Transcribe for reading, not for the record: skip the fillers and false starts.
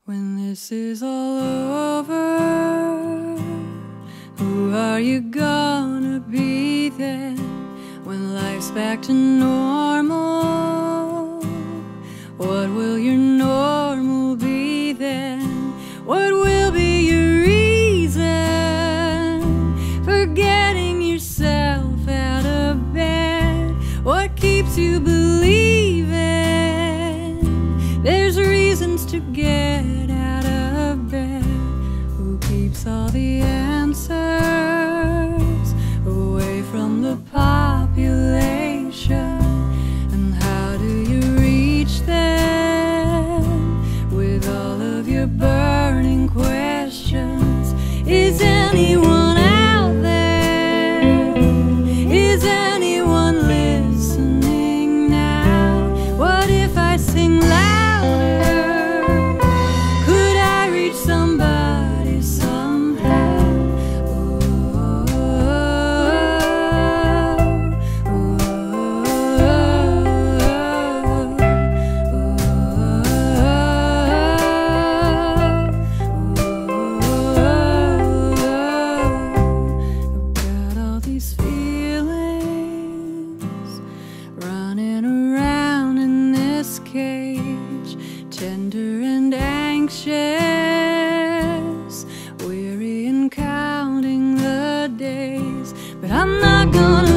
When this is all over, who are you gonna be then? When life's back to normal, what will your normal be then? What will be your reason for getting yourself out of bed? What keeps you believing there's reasons to get out of bed? Who keeps all the answers away from the population? And how do you reach them with all of your burning questions? Is anyone out there? Is anyone listening now? What if I sing louder? Could I reach somebody somehow? Got all these feelings running around in this cage, tender and anxious, weary and counting the days. But I'm not gonna